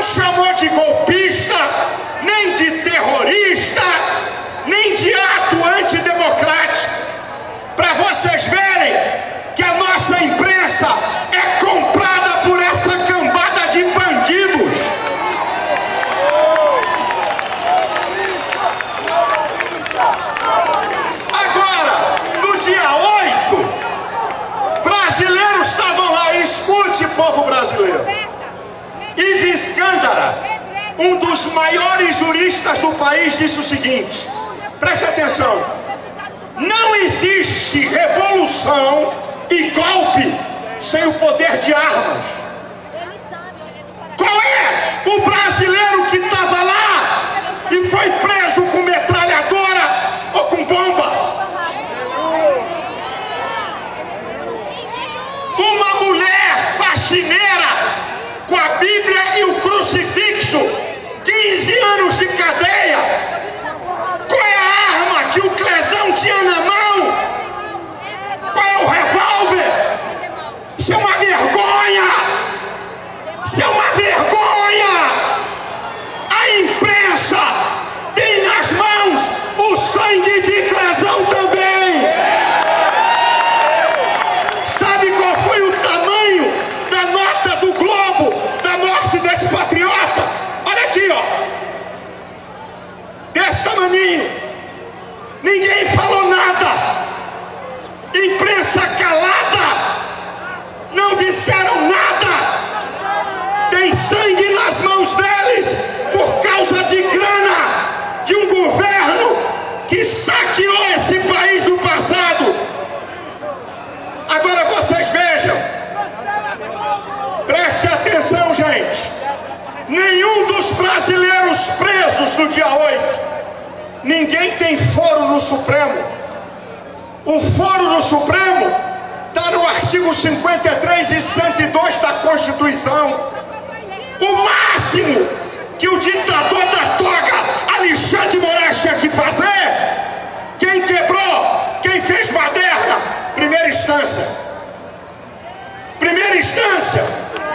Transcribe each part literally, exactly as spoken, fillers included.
chamou de golpista, nem de terrorista, nem de ato antidemocrático. Para vocês verem que a nossa imprensa é comprada por essa cambada de bandidos. Agora, no dia oito, brasileiros estavam lá. Escute, povo brasileiro. Ivi Skandara, um dos maiores juristas do país, disse o seguinte: preste atenção, não existe revolução e golpe sem o poder de armas. Qual é o brasileiro que estava lá e foi preso com metralhadora ou com bomba? Uma mulher faxineira com a Bíblia e o crucifixo, quinze anos de cadeia. Qual é a arma que o Clesão tinha na mão? Qual é o revólver? Isso é uma vergonha! Isso é uma vergonha! A imprensa tem nas mãos o sangue de Clesão também! Sabe qual foi o tamanho da nota do Globo da morte desse patriota? Olha aqui, ó. Desse tamaninho. Ninguém falou nada. Imprensa calada. Não disseram nada. Tem sangue nas mãos deles por causa de grana de um governo que saqueou esse país no passado. Agora vocês vejam. Preste atenção, gente. Nenhum dos brasileiros presos no dia oito, ninguém tem foro no Supremo. O foro no Supremo está no artigo cinquenta e três e cento e dois da Constituição. O máximo que o ditador da toga Alexandre de Moraes tinha que fazer, quem quebrou, quem fez baderna, primeira instância. Primeira instância.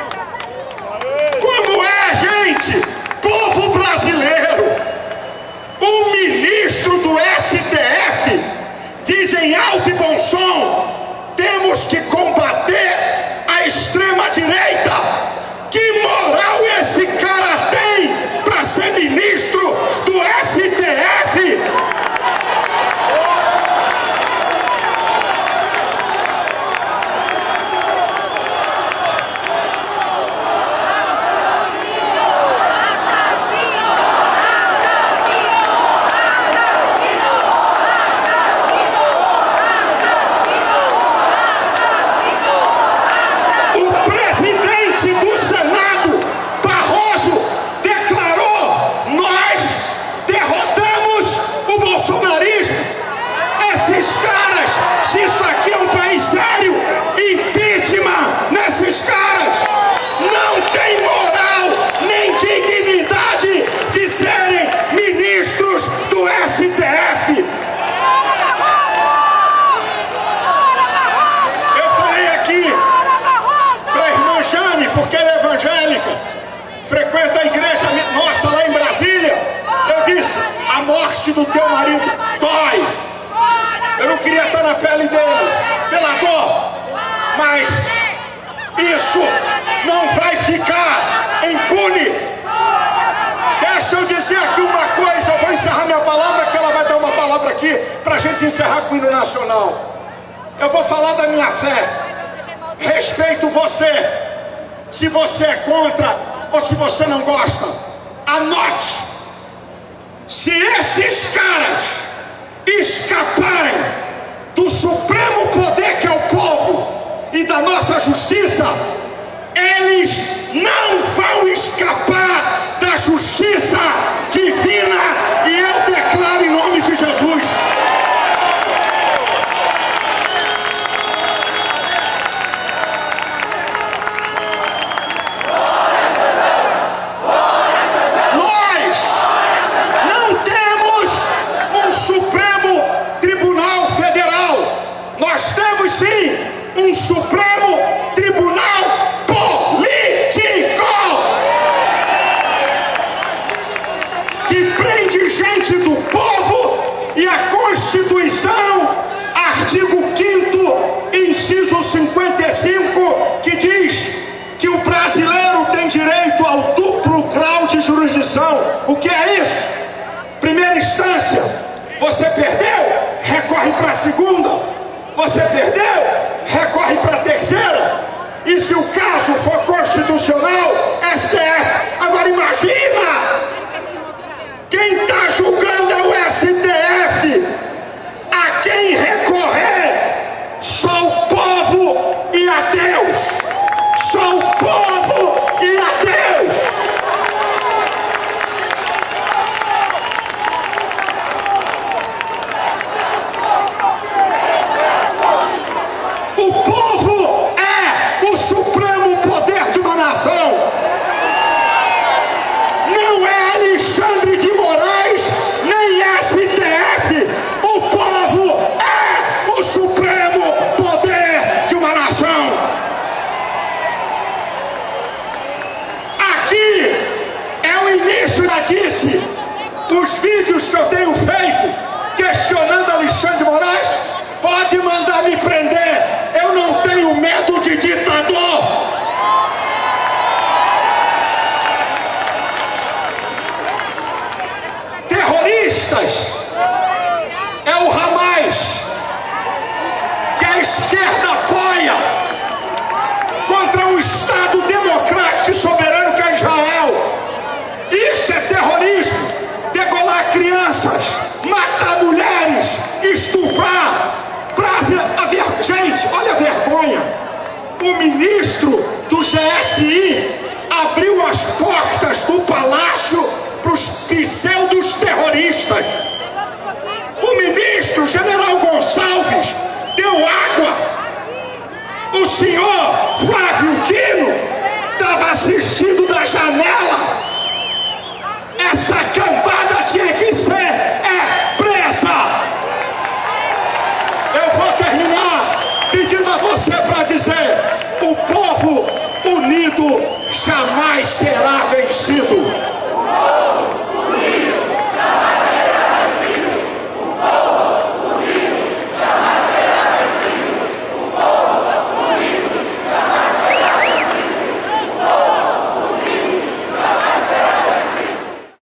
Como é, gente? Povo brasileiro. Um ministro do S T F diz em alto e bom som: temos que combater a extrema-direita. Que moral esse cara tem para ser ministro do S T F? Frequenta a igreja nossa lá em Brasília. Eu disse: a morte do teu marido dói. Eu não queria estar na pele deles, pela dor, mas isso não vai ficar impune. Deixa eu dizer aqui uma coisa. Eu vou encerrar minha palavra, que ela vai dar uma palavra aqui para a gente encerrar com o hino nacional. Eu vou falar da minha fé. Respeito você, se você é contra ou se você não gosta. Anote: se esses caras escaparem do supremo poder que é o povo e da nossa justiça, eles não vão escapar da justiça divina, e eu declaro em nome de Jesus. Nós temos sim um Supremo Tribunal Político. de gente do povo, e a Constituição, artigo quinto, inciso cinquenta e cinco, que diz que o brasileiro tem direito ao duplo grau de jurisdição. O que é isso? Primeira instância, você perdeu, recorre para a segunda. Você perdeu, recorre para a terceira. E se o caso for constitucional, S T F. Agora imagina, quem está julgando é o S T F. A quem recorrer? Só o povo e a Deus. Só o povo e a Deus. O povo é o supremo poder de uma nação. Não é Alexandre de Moraes, nem S T F. O povo é o supremo poder de uma nação. Aqui é o início, já disse, os vídeos que eu tenho feito questionando Alexandre de Moraes, pode mandar me prender, eu não tenho medo de ditador. Terroristas é o Hamas, que a esquerda apoia, contra um Estado democrático e soberano que é Israel. Isso é terrorismo. Degolar crianças, matar mulheres, estuprar. Gente, olha a vergonha. O ministro do G S I abriu as portas do palácio para os pseudos terroristas. O ministro General Gonçalves deu água. O senhor Flávio Dino estava assistindo da janela. Essa cambada tinha que ser é presa. Eu vou terminar pedindo a você para dizer: o povo unido jamais será vencido.